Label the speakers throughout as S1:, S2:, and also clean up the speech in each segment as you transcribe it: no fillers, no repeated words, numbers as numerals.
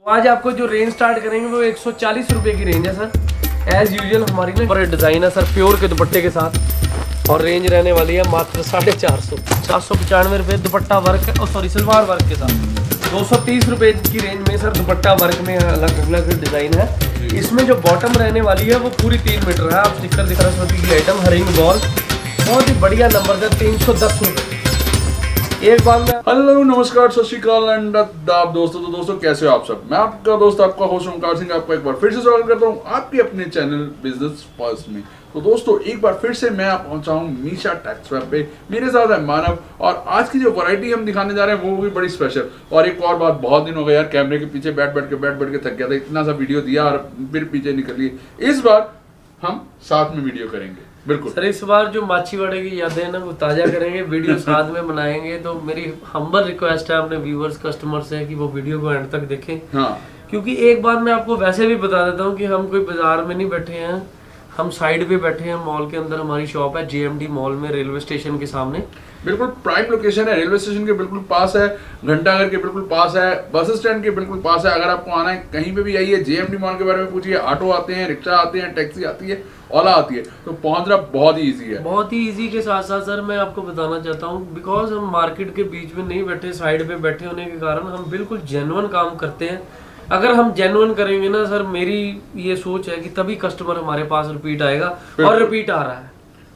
S1: आज आपको जो रेंज स्टार्ट करेंगे वो 140 रुपए की रेंज है सर। एज यूजुअल हमारी ना पर डिजाइन है सर प्योर के दुपट्टे के साथ और रेंज रहने वाली है मात्र 450 795 रुपये dupatta work sorry salwar work के साथ। 230 रुपए की रेंज में सर दुपट्टा वर्क में अलग अलग डिजाइन है। इसमें जो बॉटम रहने वाली है वो पूरी 3 मीटर है। आप स्टिकर दिख रहा है की आइटम हरिंग बॉल बहुत ही बढ़िया नंबर है 310 रुपये एक बार में।
S2: हेलो नमस्कार सत श्री अकाल एंड आदाब दोस्तों। तो दोस्तों कैसे हो आप सब। मैं आपका दोस्त आपका होस्ट ओमकार सिंह आपका एक बार फिर से स्वागत करता हूं आपके अपने चैनल बिजनेस पल्स में। तो दोस्तों एक बार फिर से मैं पहुंचा हूं मीशा टेक्स वेब पे। मेरे साथ है मानव और आज की जो वैरायटी हम दिखाने जा रहे हैं वो भी बड़ी स्पेशल। और एक और बात, बहुत दिन हो गए यार कैमरे के पीछे बैठ बैठ के थक गया था। इतना सा वीडियो दिया और फिर पीछे निकल लिए। इस बार हम साथ में वीडियो करेंगे। बिल्कुल
S1: सर, इस बार जो माछीवाड़े की यादें हैं ना वो ताजा करेंगे, वीडियो साथ में बनाएंगे। तो मेरी हम्बल रिक्वेस्ट है अपने व्यूअर्स कस्टमर से कि वो वीडियो को एंड तक देखें।
S2: हाँ,
S1: क्योंकि एक बार मैं आपको वैसे भी बता देता हूँ कि हम कोई बाजार में नहीं बैठे हैं, हम साइड पे बैठे हैं। मॉल के अंदर हमारी शॉप है JMD मॉल में, रेलवे स्टेशन के सामने।
S2: बिल्कुल प्राइम लोकेशन है, रेलवे स्टेशन के बिल्कुल पास है, घंटाघर के बिल्कुल पास है, बस स्टैंड के बिल्कुल पास है। अगर आपको आना है कहीं पे भी आइए, JMD मॉल के बारे में पूछिए। ऑटो आते हैं, रिक्शा आते हैं, टैक्सी आती है, ओला आती है, तो पहुंचना बहुत ही ईजी है।
S1: बहुत ही ईजी के साथ साथ सर मैं आपको बताना चाहता हूँ, बिकॉज हम मार्केट के बीच में नहीं बैठे, साइड पे बैठे होने के कारण हम बिल्कुल जेन्युइन काम करते हैं। अगर हम जेन्युइन करेंगे ना सर, मेरी ये सोच है कि तभी कस्टमर हमारे पास रिपीट आएगा और रिपीट आ रहा है।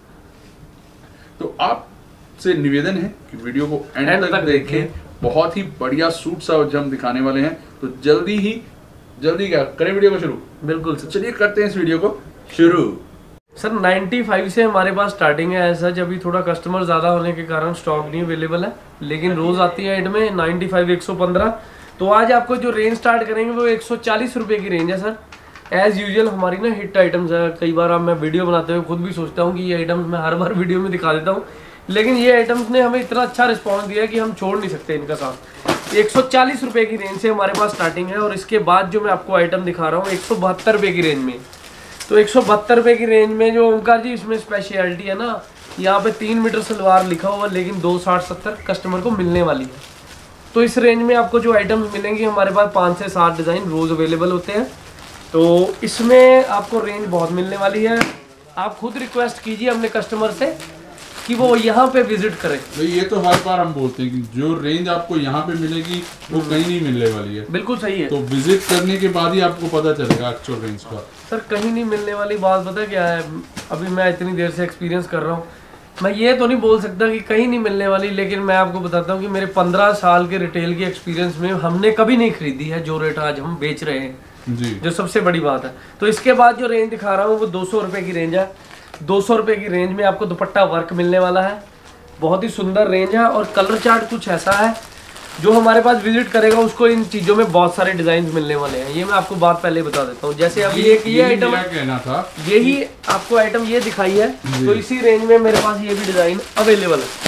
S2: तो आपसे निवेदन है कि वीडियो को एंड तक देखें। बहुत ही बढ़िया सूट सा हम दिखाने वाले हैं। तो जल्दी क्या करें, वीडियो को शुरू।
S1: बिल्कुल सर,
S2: चलिए करते हैं इस वीडियो को शुरू।
S1: सर 95 से हमारे पास स्टार्टिंग है। ऐसा जब भी थोड़ा कस्टमर ज्यादा होने के कारण स्टॉक नहीं अवेलेबल है, लेकिन रोज आती है एड में 95 115। तो आज आपको जो रेंज स्टार्ट करेंगे वो 140 रुपए की रेंज है सर। एज यूजुअल हमारी ना हिट आइटम्स है। कई बार अब मैं वीडियो बनाते हुए खुद भी सोचता हूँ कि ये आइटम्स मैं हर बार वीडियो में दिखा देता हूँ, लेकिन ये आइटम्स ने हमें इतना अच्छा रिस्पॉन्स दिया कि हम छोड़ नहीं सकते इनका साथ। 140 रुपए की रेंज से हमारे पास स्टार्टिंग है। और इसके बाद जो मैं आपको आइटम दिखा रहा हूँ 172 रुपए की रेंज में। तो 172 रुपए की रेंज में जो ओमकार जी इसमें स्पेशलिटी है ना, यहाँ पे 3 मीटर सलवार लिखा हुआ, लेकिन 260-70 कस्टमर को मिलने वाली है। तो इस रेंज में आपको जो आइटम्स मिलेंगे, हमारे पास 5 से 7 डिज़ाइन रोज़ अवेलेबल होते हैं। तो इसमें आपको रेंज बहुत मिलने वाली है। आप खुद रिक्वेस्ट कीजिए अपने कस्टमर से कि वो यहाँ पे विजिट करें।
S2: भाई ये तो हर बार हम बोलते हैं कि जो रेंज आपको यहाँ पे मिलेगी वो कहीं नहीं मिलने वाली है।
S1: बिल्कुल सही है।
S2: तो विजिट करने के बाद ही आपको पता चलेगा एक्चुअल रेंज का।
S1: सर कहीं नहीं मिलने वाली बात पता क्या है, अभी मैं इतनी देर से एक्सपीरियंस कर रहा हूँ, मैं ये तो नहीं बोल सकता कि कहीं नहीं मिलने वाली, लेकिन मैं आपको बताता हूँ कि मेरे 15 साल के रिटेल के एक्सपीरियंस में हमने कभी नहीं खरीदी है जो रेट आज हम बेच रहे हैं जी, जो सबसे बड़ी बात है। तो इसके बाद जो रेंज दिखा रहा हूँ वो 200 रुपए की रेंज है। 200 रुपए की रेंज में आपको दुपट्टा वर्क मिलने वाला है। बहुत ही सुंदर रेंज है और कलर चार्ट कुछ ऐसा है, जो हमारे पास विजिट करेगा उसको इन चीजों में बहुत सारे डिजाइन मिलने वाले हैं। ये मैं आपको बात पहले बता देता हूँ। जैसे अभी एक ये आइटम
S2: कहना था,
S1: यही आपको आइटम ये दिखाई है, तो इसी रेंज में मेरे पास ये भी डिजाइन अवेलेबल है।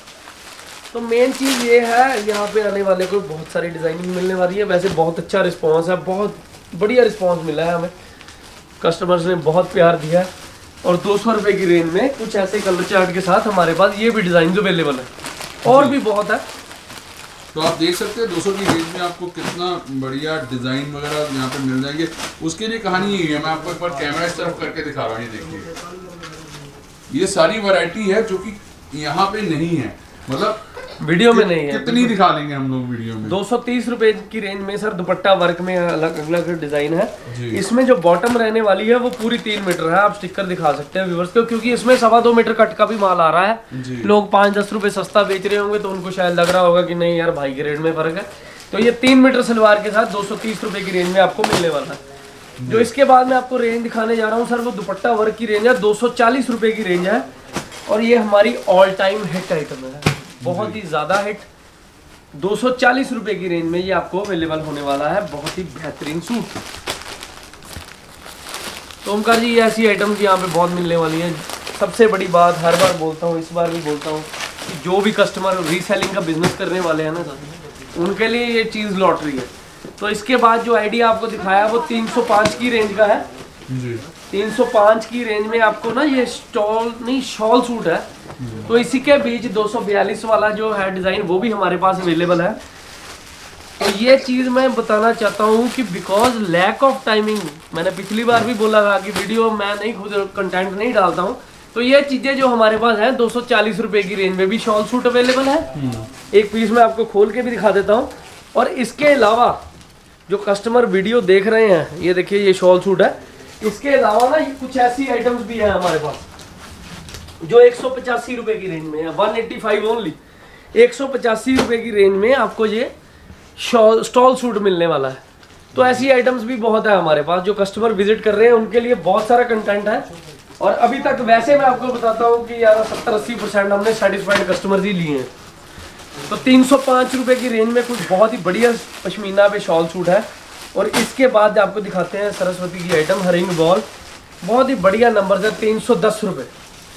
S1: तो मेन चीज ये है, यहाँ पे आने वाले को बहुत सारी डिजाइनिंग मिलने वाली है। वैसे बहुत अच्छा रिस्पॉन्स है, बहुत बढ़िया रिस्पॉन्स मिला है हमें, कस्टमर्स ने बहुत प्यार दिया है। और 200 रुपए की रेंज में कुछ ऐसे कलर चार्ट के साथ हमारे पास ये भी डिजाइन अवेलेबल है, और भी बहुत है।
S2: तो आप देख सकते हैं 200 की रेंज में आपको कितना बढ़िया डिजाइन वगैरह यहाँ पे मिल जाएंगे। उसके लिए कहानी यही है, मैं आपको एक बार कैमरा इस तरफ करके दिखा रहा हूँ। ये देखिए, ये सारी वैरायटी है जो कि यहाँ पे नहीं है, मतलब
S1: वीडियो में नहीं है।
S2: कितनी दिखा लेंगे हम लोग वीडियो में।
S1: 230 रुपए की रेंज में सर दुपट्टा वर्क में अलग अलग डिजाइन है। इसमें जो बॉटम रहने वाली है वो पूरी 3 मीटर है। आप स्टिकर दिखा सकते हैं व्यूअर्स को, क्योंकि इसमें 2.25 मीटर कट का भी माल आ रहा है। लोग 5-10 रुपए सस्ता बेच रहे होंगे तो उनको शायद लग रहा होगा कि नहीं यार भाई के रेट में फर्क है। तो ये 3 मीटर सलवार के साथ 230 रुपए की रेंज में आपको मिलने वाला है। जो इसके बाद मैं आपको रेंज दिखाने जा रहा हूँ सर, वो दुपट्टा वर्क की रेंज है। 240 रुपए की रेंज है और ये हमारी ऑल टाइम हिट आइटम है, बहुत ही ज्यादा हिट। 240 रुपए की रेंज में ये आपको अवेलेबल होने वाला है, बहुत ही बेहतरीन सूट। तो ओमकार जी ये ऐसी आइटम्स यहाँ पे बहुत मिलने वाली हैं। सबसे बड़ी बात हर बार बोलता हूँ, इस बार भी बोलता हूँ कि जो भी कस्टमर रीसेलिंग का बिजनेस करने वाले हैं ना सर, उनके लिए ये चीज़ लॉटरी है। तो इसके बाद जो आइडिया आपको दिखाया वो 305 की रेंज का है जी। 305 की रेंज में आपको ना ये शॉल सूट है। तो इसी के बीच 242 वाला जो है डिजाइन वो भी हमारे पास अवेलेबल है। तो ये चीज़ मैं बताना चाहता हूँ कि बिकॉज लैक ऑफ टाइमिंग, मैंने पिछली बार भी बोला था कि वीडियो मैं नहीं खुद कंटेंट नहीं डालता हूँ, तो ये चीज़ें जो हमारे पास है 240 रुपए की रेंज में भी शॉल सूट अवेलेबल है। एक पीस मैं आपको खोल के भी दिखा देता हूँ। और इसके अलावा जो कस्टमर वीडियो देख रहे हैं, ये देखिए ये शॉल सूट है। इसके अलावा ना कुछ ऐसी आइटम्स भी है हमारे पास जो 185 रुपए की रेंज में है, 185 ओनली। 185 रुपए की रेंज में आपको ये स्टॉल सूट मिलने वाला है। तो ऐसी आइटम्स भी बहुत है हमारे पास, जो कस्टमर विजिट कर रहे हैं उनके लिए बहुत सारा कंटेंट है। और अभी तक वैसे मैं आपको बताता हूँ कि यार 70-80% हमने सेटिस्फाइड कस्टमर ही लिए हैं। तो 305 रुपए की रेंज में कुछ बहुत ही बढ़िया पश्मीना पे शॉल सूट है। और इसके बाद आपको दिखाते हैं सरस्वती की आइटम, हरिंग बॉल, बहुत ही बढ़िया नंबर है, 310 रुपये।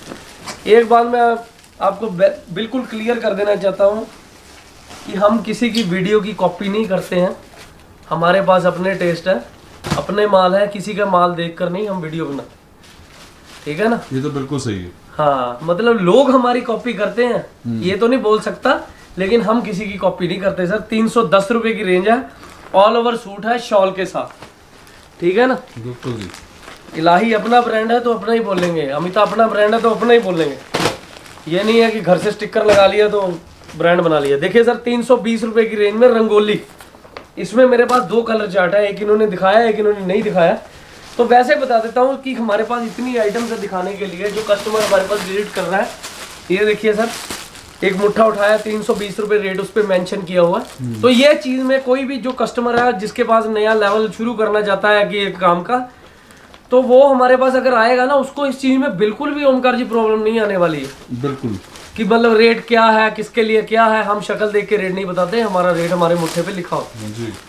S1: एक बात मैं आपको बिल्कुल क्लियर कर देना चाहता हूँ कि हम किसी की वीडियो की कॉपी नहीं करते हैं। हमारे पास अपने टेस्ट है, अपने माल है, किसी का माल देखकर नहीं हम वीडियो बनाते, ठीक है ना।
S2: ये तो बिल्कुल सही है।
S1: हाँ, मतलब लोग हमारी कॉपी करते हैं ये तो नहीं बोल सकता, लेकिन हम किसी की कॉपी नहीं करते सर। 310 रुपए की रेंज है, ऑल ओवर सूट है शॉल के साथ, ठीक है ना।
S2: बिल्कुल जी।
S1: इलाही अपना ब्रांड है तो अपना ही बोलेंगे, अमिता अपना ब्रांड है तो अपना ही बोलेंगे। ये नहीं है कि घर से स्टिकर लगा लिया तो ब्रांड बना लिया। देखिए सर 320 रुपए की रेंज में रंगोली, इसमें मेरे पास 2 कलर चार्ट है, एक इन्होंने दिखाया एक इन्होंने नहीं दिखाया। तो वैसे बता देता हूँ कि हमारे पास इतनी आइटम्स है दिखाने के लिए, जो कस्टमर हमारे पास विजिट कर रहा है। ये देखिए सर, एक मुट्ठा उठाया, 320 रुपए रेट उस पर मेंशन किया हुआ है। तो ये चीज में कोई भी जो कस्टमर है जिसके पास नया लेवल शुरू करना चाहता है कि एक काम का, तो वो हमारे पास अगर आएगा ना, उसको इस चीज में बिल्कुल भी ओमकार जी प्रॉब्लम नहीं आने वाली है।
S2: बिल्कुल
S1: कि मतलब रेट क्या है, किसके लिए क्या है, हम शक्ल देख के रेट नहीं बताते, हमारा रेट हमारे मुट्ठे पे लिखा होता है
S2: जी।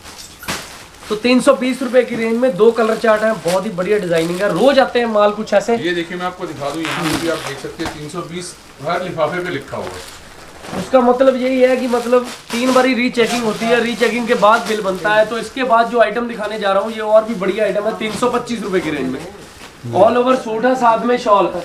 S1: तो 320 रुपए की रेंज में 2 कलर चार्ट है, बहुत ही बढ़िया डिजाइनिंग है। रोज आते हैं माल कुछ ऐसे।
S2: ये देखिए मैं आपको दिखा दूं, यहाँ पे भी आप देख सकते हैं 320 हर लिफाफे पे लिखा हुआ है।
S1: उसका मतलब यही है कि मतलब 3 बारी रीचेकिंग होती है, रीचेकिंग के बाद बिल बनता है। तो इसके बाद जो आइटम दिखाने जा रहा हूँ ये और भी बढ़िया आइटम है, 325 रुपए की रेंज में ऑल ओवर सूट है, साथ में शॉल है।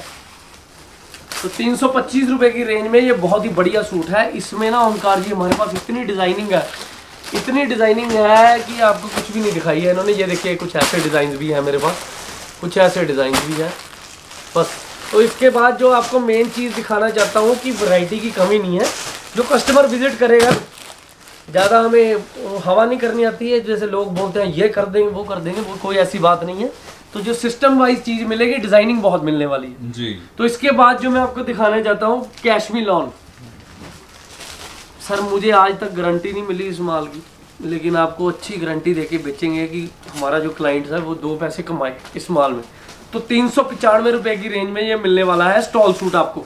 S1: तो 325 रुपए की रेंज में ये बहुत ही बढ़िया सूट है। इसमें ना ओमकार जी हमारे पास इतनी डिजाइनिंग है, इतनी डिजाइनिंग है कि आपको कुछ भी नहीं दिखाई है इन्होंने। ये देखिए कुछ ऐसे डिजाइन भी है मेरे पास, कुछ ऐसे डिजाइन भी है बस। तो इसके बाद जो आपको मेन चीज़ दिखाना चाहता हूँ कि वैरायटी की कमी नहीं है। जो कस्टमर विजिट करेगा, ज़्यादा हमें हवा नहीं करनी आती है, जैसे लोग बोलते हैं ये कर देंगे वो कर देंगे, वो कोई ऐसी बात नहीं है। तो जो सिस्टम वाइज चीज़ मिलेगी, डिजाइनिंग बहुत मिलने वाली है
S2: जी।
S1: तो इसके बाद जो मैं आपको दिखाने चाहता हूँ कैश्मीर लॉन। सर मुझे आज तक गारंटी नहीं मिली इस माल की, लेकिन आपको अच्छी गारंटी देके बेचेंगे कि हमारा जो क्लाइंट है वो 2 पैसे कमाए इस माल में। तो 395 रुपए की रेंज में ये मिलने वाला है स्टॉल सूट आपको।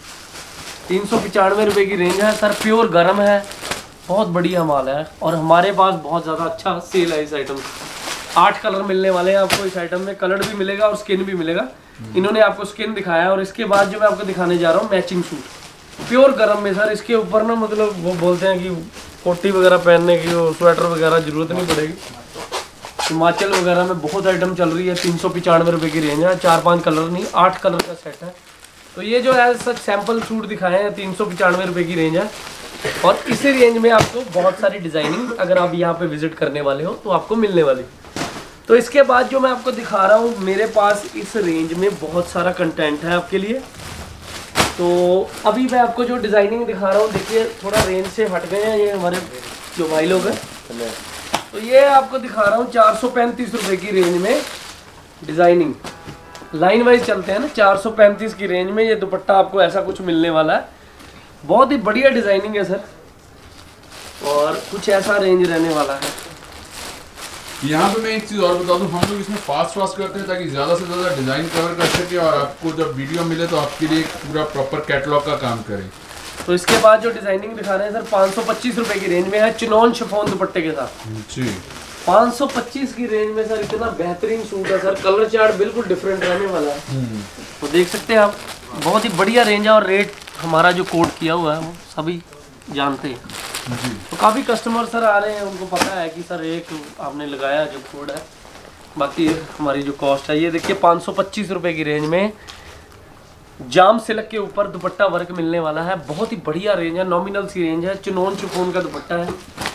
S1: 395 रुपए की रेंज है सर, प्योर गर्म है, बहुत बढ़िया माल है। और हमारे पास बहुत ज़्यादा अच्छा सेल है इस आइटम का। 8 कलर मिलने वाले हैं आपको इस आइटम में, कलर भी मिलेगा और स्किन भी मिलेगा। इन्होंने आपको स्किन दिखाया है। और इसके बाद जो मैं आपको दिखाने जा रहा हूँ मैचिंग सूट प्योर गर्म में सर। इसके ऊपर ना मतलब वो बोलते हैं कि कोटी वगैरह पहनने की, वो स्वेटर वगैरह जरूरत नहीं पड़ेगी। हिमाचल वगैरह में बहुत आइटम चल रही है। 395 रुपए की रेंज है, 4-5 कलर नहीं 8 कलर का सेट है। तो ये जो है सच सैंपल सूट दिखाए हैं, 395 रुपए की रेंज है। और इसी रेंज में आपको बहुत सारी डिजाइनिंग, अगर आप यहाँ पे विजिट करने वाले हो तो आपको मिलने वाली। तो इसके बाद जो मैं आपको दिखा रहा हूँ, मेरे पास इस रेंज में बहुत सारा कंटेंट है आपके लिए। तो अभी मैं आपको जो डिजाइनिंग दिखा रहा हूँ, देखिए थोड़ा रेंज से हट गए हैं ये हमारे जो भाई लोग हैं। तो ये आपको दिखा रहा हूँ 435 रुपए की रेंज में डिजाइनिंग, लाइन वाइज चलते हैं ना। 435 की रेंज में ये दुपट्टा आपको ऐसा कुछ मिलने वाला है। बहुत ही बढ़िया डिजाइनिंग है सर, और कुछ ऐसा रेंज रहने वाला है।
S2: यहाँ पे मैं एक चीज और बता दूं, हम लोग इसमें फास्ट करते हैं ताकि ज्यादा से ज्यादा डिजाइन कवर कर सके और आपको जब वीडियो मिले तो आपके लिए पूरा प्रॉपर कैटलॉग का काम करें।
S1: तो इसके बाद जो डिजाइनिंग दिखा रहे हैं सर 525 रुपए की रेंज में है, चिनॉन शिफॉन दुपट्टे के साथ
S2: जी।
S1: 525 की रेंज में सर इतना बेहतरीन सूट है सर। कलर चार्ट बिल्कुल डिफरेंट रहने वाला है। तो देख सकते हैं आप, बहुत ही बढ़िया रेंज है। और रेट हमारा जो कोड किया हुआ है वो सभी जानते हैं
S2: जी।
S1: तो काफ़ी कस्टमर सर आ रहे हैं, उनको पता है कि सर एक आपने लगाया जो कोड है, बाकी हमारी जो कॉस्ट है। ये देखिए 525 रुपए की रेंज में जाम सिल्क के ऊपर दुपट्टा वर्क मिलने वाला है। बहुत ही बढ़िया रेंज है, नॉमिनल सी रेंज है। चिनॉन शिफॉन का दुपट्टा है।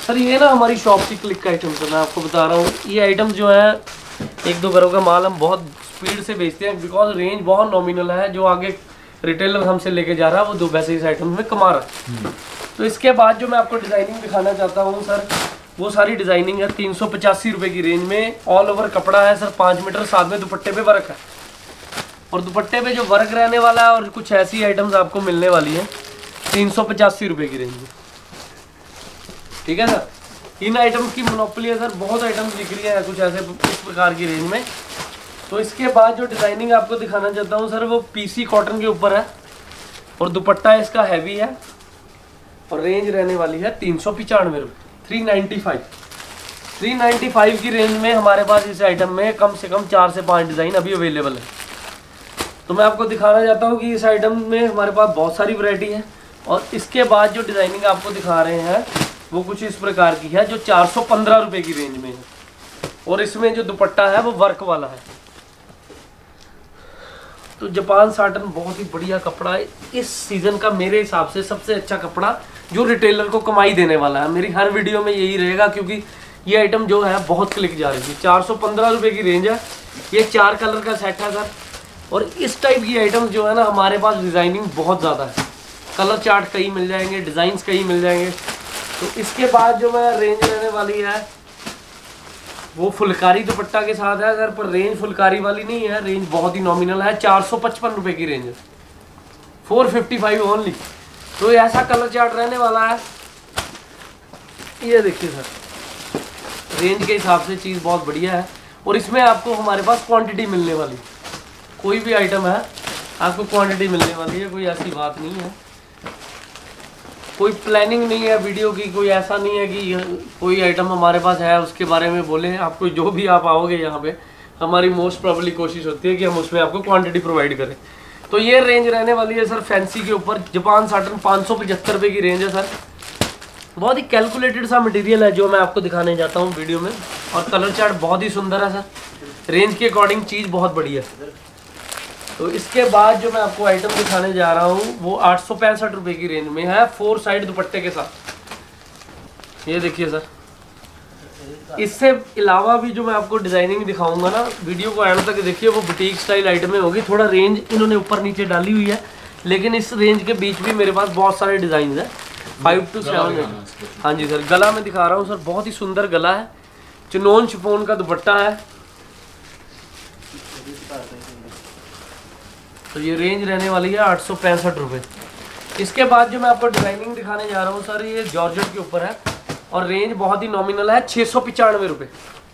S1: सर ये ना हमारी शॉप की क्लिक का आइटम है, मैं आपको बता रहा हूँ। ये आइटम जो है 1-2 घरों का माल हम बहुत स्पीड से बेचते हैं, बिकॉज रेंज बहुत नॉमिनल है। जो आगे रिटेलर हमसे लेके जा रहा है वो 2 पैसे इस आइटम में कमा रहा है। तो इसके बाद जो मैं आपको डिज़ाइनिंग दिखाना चाहता हूँ सर, वो सारी डिज़ाइनिंग है 385 रुपये की रेंज में। ऑल ओवर कपड़ा है सर 5 मीटर, साथ में दुपट्टे पे वर्क है। और दुपट्टे पे जो वर्क रहने वाला है और कुछ ऐसी आइटम्स आपको मिलने वाली है 385 रुपये की रेंज में, ठीक है सर। इन आइटम्स की मोनोपोली है सर, बहुत आइटम्स दिख रही है कुछ ऐसे इस प्रकार की रेंज में। तो इसके बाद जो डिज़ाइनिंग आपको दिखाना चाहता हूँ सर, वो पीसी कॉटन के ऊपर है और दुपट्टा इसका हैवी है और रेंज रहने वाली है 395 रुपये, 395 की रेंज में हमारे पास इस आइटम में कम से कम 4 से 5 डिज़ाइन अभी अवेलेबल है। तो मैं आपको दिखाना चाहता हूँ कि इस आइटम में हमारे पास बहुत सारी वैरायटी है। और इसके बाद जो डिज़ाइनिंग आपको दिखा रहे हैं वो कुछ इस प्रकार की है, जो 415 रुपये की रेंज में है। और इसमें जो दुपट्टा है वो वर्क वाला है। तो जापान साटन बहुत ही बढ़िया कपड़ा है, इस सीज़न का मेरे हिसाब से सबसे अच्छा कपड़ा जो रिटेलर को कमाई देने वाला है। मेरी हर वीडियो में यही रहेगा, क्योंकि ये आइटम जो है बहुत क्लिक जा रही है। 415 रुपये की रेंज है, ये 4 कलर का सेट है सर। और इस टाइप की आइटम जो है ना, हमारे पास डिज़ाइनिंग बहुत ज़्यादा है, कलर चार्ट कई मिल जाएंगे, डिज़ाइंस कई मिल जाएंगे। तो इसके बाद जो मैं रेंज रहने वाली है वो फुलकारी दुपट्टा के साथ है सर, पर रेंज फुलकारी वाली नहीं है, रेंज बहुत ही नॉमिनल है। 455 रुपये की रेंज है, 455 ओनली। तो ऐसा कलर चार्ट रहने वाला है, ये देखिए सर, रेंज के हिसाब से चीज़ बहुत बढ़िया है। और इसमें आपको हमारे पास क्वांटिटी मिलने वाली, कोई भी आइटम है आपको क्वांटिटी मिलने वाली है, कोई ऐसी बात नहीं है। कोई प्लानिंग नहीं है वीडियो की, कोई ऐसा नहीं है कि कोई आइटम हमारे पास है उसके बारे में बोले। आपको जो भी आप आओगे यहाँ पे, हमारी मोस्ट प्रोबेबली कोशिश होती है कि हम उसमें आपको क्वांटिटी प्रोवाइड करें। तो ये रेंज रहने वाली है सर फैंसी के ऊपर, जापान साटन 575 रुपये की रेंज है सर। बहुत ही कैलकुलेटेड सा मटेरियल है जो मैं आपको दिखाने जाता हूँ वीडियो में। और कलर चार्ट बहुत ही सुंदर है सर, रेंज के अकॉर्डिंग चीज़ बहुत बढ़िया है। तो इसके बाद जो मैं आपको आइटम दिखाने जा रहा हूँ वो 865 रुपये की रेंज में है, 4 साइड दुपट्टे के साथ। ये देखिए सर, इससे अलावा भी जो मैं आपको डिज़ाइनिंग दिखाऊंगा ना, वीडियो को एंड तक देखिए, वो बुटीक स्टाइल आइटमें होगी। थोड़ा रेंज इन्होंने ऊपर नीचे डाली हुई है, लेकिन इस रेंज के बीच भी मेरे पास बहुत सारे डिज़ाइन हैं, 5 to 7। हाँ जी सर, गला मैं दिखा रहा हूँ सर, बहुत ही सुंदर गला है, चिनोन शिफॉन का दुपट्टा है। तो ये रेंज रहने वाली है 865 रुपये। इसके बाद जो मैं आपको डिज़ाइनिंग दिखाने जा रहा हूँ सर, ये जॉर्जेट के ऊपर है और रेंज बहुत ही नॉमिनल है, 695 रुपये।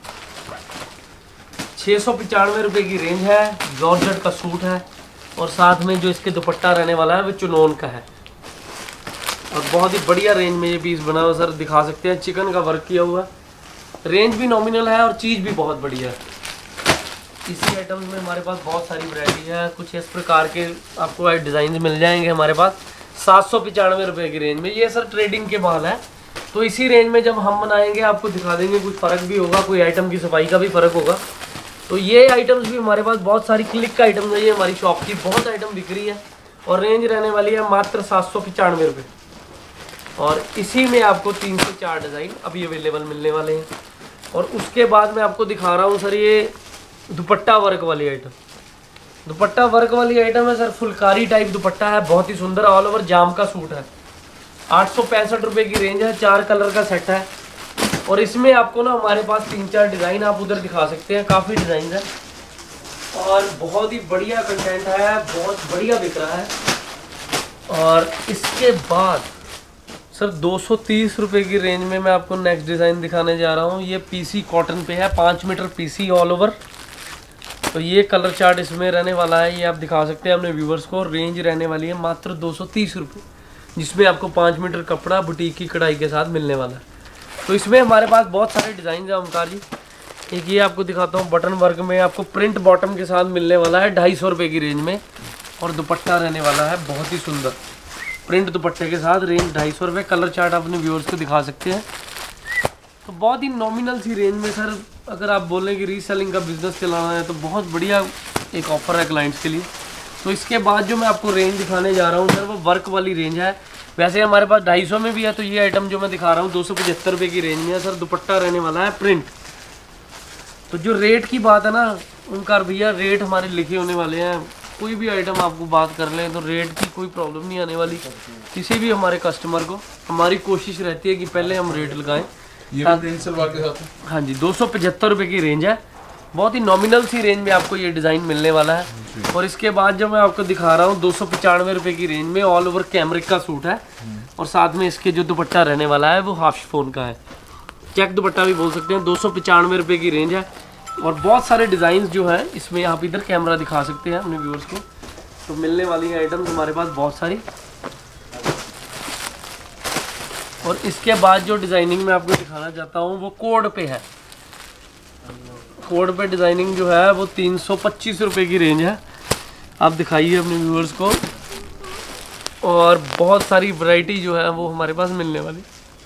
S1: 695 रुपये की रेंज है, जॉर्जेट का सूट है और साथ में जो इसके दुपट्टा रहने वाला है वो चुनोन का है। और बहुत ही बढ़िया रेंज में ये पीस बना हुआ सर, दिखा सकते हैं, चिकन का वर्क किया हुआ। रेंज भी नॉमिनल है और चीज़ भी बहुत बढ़िया है। इसी आइटम्स में हमारे पास बहुत सारी वैरायटी है, कुछ इस प्रकार के आपको डिज़ाइन मिल जाएंगे हमारे पास 795 रुपये की रेंज में। ये सर ट्रेडिंग के माल है, तो इसी रेंज में जब हम बनाएंगे आपको दिखा देंगे, कुछ फ़र्क भी होगा, कोई आइटम की सफाई का भी फ़र्क होगा। तो ये आइटम्स भी हमारे पास बहुत सारी क्लिक का आइटम है, ये हमारी शॉप की बहुत आइटम बिक रही है और रेंज रहने वाली है मात्र 795 रुपये। और इसी में आपको 3 से 4 डिज़ाइन अभी अवेलेबल मिलने वाले हैं। और उसके बाद मैं आपको दिखा रहा हूँ सर, ये दुपट्टा वर्क वाली आइटम। दुपट्टा वर्क वाली आइटम है सर, फुलकारी टाइप दुपट्टा है, बहुत ही सुंदर, ऑल ओवर जाम का सूट है। 865 रुपये की रेंज है, 4 कलर का सेट है। और इसमें आपको ना हमारे पास 3-4 डिज़ाइन आप उधर दिखा सकते हैं, काफ़ी डिज़ाइन है और बहुत ही बढ़िया कंटेंट है, बहुत बढ़िया बिक रहा है। और इसके बाद सर 230 रुपये की रेंज में मैं आपको नेक्स्ट डिज़ाइन दिखाने जा रहा हूँ। ये पीसी कॉटन पे है, 5 मीटर पीसी ऑल ओवर। तो ये कलर चार्ट इसमें रहने वाला है, ये आप दिखा सकते हैं अपने व्यूवर्स को। रेंज रहने वाली है मात्र 230 रुपये, जिसमें आपको 5 मीटर कपड़ा बुटीक की कढ़ाई के साथ मिलने वाला है। तो इसमें हमारे पास बहुत सारे डिज़ाइन है ओमकार जी। एक ये आपको दिखाता हूँ, बटन वर्क में आपको प्रिंट बॉटम के साथ मिलने वाला है 250 रुपये की रेंज में। और दुपट्टा रहने वाला है बहुत ही सुंदर, प्रिंट दुपट्टे के साथ, रेंज 250 रुपये। कलर चार्ट अपने व्यूअर्स को दिखा सकते हैं। तो बहुत ही नॉमिनल सी रेंज में सर, अगर आप बोलें कि रीसेलिंग का बिज़नेस चलाना है तो बहुत बढ़िया एक ऑफ़र है क्लाइंट्स के लिए। तो इसके बाद जो मैं आपको रेंज दिखाने जा रहा हूँ सर, वो वर्क वाली रेंज है। वैसे हमारे पास 250 में भी है। तो ये आइटम जो मैं दिखा रहा हूँ 275 रुपये की रेंज में है सर। दुपट्टा रहने वाला है प्रिंट। तो जो रेट की बात है ना ओमकार भैया, रेट हमारे लिखे होने वाले हैं। कोई भी आइटम आपको बात कर लें तो रेट की कोई प्रॉब्लम नहीं आने वाली किसी भी हमारे कस्टमर को। हमारी कोशिश रहती है कि पहले हम रेट लगाएं।
S2: ये भी प्रिंट सलवार के साथ है?
S1: हाँ जी, 275 रुपये की रेंज है। बहुत ही नॉमिनल सी रेंज में आपको ये डिज़ाइन मिलने वाला है। और इसके बाद जो मैं आपको दिखा रहा हूँ 295 रुपये की रेंज में ऑल ओवर कैमरिक का सूट है। और साथ में इसके जो दुपट्टा रहने वाला है वो हाफ शिफॉन का है, चेक दुपट्टा भी बोल सकते हैं। 295 रुपये की रेंज है। और बहुत सारे डिज़ाइन जो हैं इसमें आप इधर कैमरा दिखा सकते हैं अपने व्यूअर्स को। तो मिलने वाली आइटम्स हमारे पास बहुत सारी। और इसके बाद जो डिज़ाइनिंग मैं आपको दिखाना चाहता हूँ वो कोड पे है। कोड पे डिज़ाइनिंग जो है वो 325 रुपये की रेंज है। आप दिखाइए अपने व्यूअर्स को। और बहुत सारी वैरायटी जो है वो हमारे पास मिलने वाली।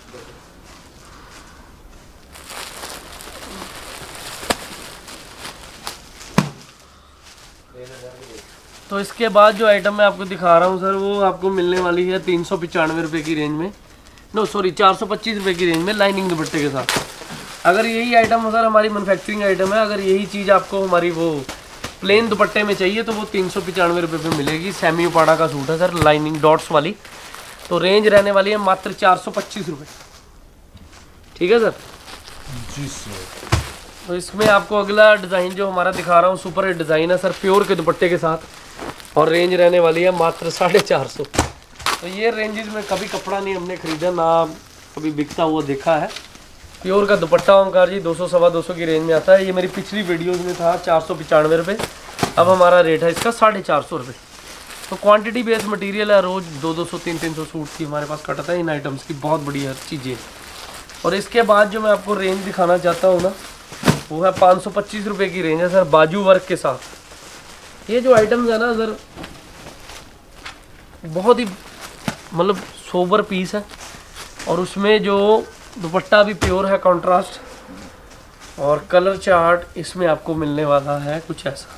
S1: तो इसके बाद जो आइटम मैं आपको दिखा रहा हूँ सर वो आपको मिलने वाली है 395 रुपये की रेंज में। नो सॉरी 425 रुपये की रेंज में लाइनिंग दुपट्टे के साथ। अगर यही आइटम सर हमारी मैन्युफैक्चरिंग आइटम है, अगर यही चीज़ आपको हमारी वो प्लेन दुपट्टे में चाहिए तो वो 395 रुपये पे मिलेगी। सेमी उपाड़ा का सूट है सर, लाइनिंग डॉट्स वाली। तो रेंज रहने वाली है मात्र 425 रुपये। ठीक है सर
S2: जी सर।
S1: तो इसमें आपको अगला डिज़ाइन जो हमारा दिखा रहा हूँ सुपर हिट डिज़ाइन है सर, प्योर के दुपट्टे के साथ। और रेंज रहने वाली है मात्र 450। तो ये रेंजेस में कभी कपड़ा नहीं हमने खरीदा ना कभी बिकता हुआ देखा है। प्योर का दुपट्टा ओमकार जी 200 सवा 200 की रेंज में आता है। ये मेरी पिछली वीडियोस में था 495 रुपये। अब हमारा रेट है इसका 450 रुपये। तो क्वांटिटी बेस्ड मटेरियल है, रोज़ 200 300 सूट की हमारे पास कटता है इन आइटम्स की। बहुत बढ़िया चीज़ें। और इसके बाद जो मैं आपको रेंज दिखाना चाहता हूँ ना वो है 525 रुपये की रेंज है सर, बाजू वर्क के साथ। ये जो आइटम्स है ना सर बहुत ही मतलब सोबर पीस है। और उसमें जो दुपट्टा भी प्योर है, कंट्रास्ट। और कलर चार्ट इसमें आपको मिलने वाला है कुछ ऐसा।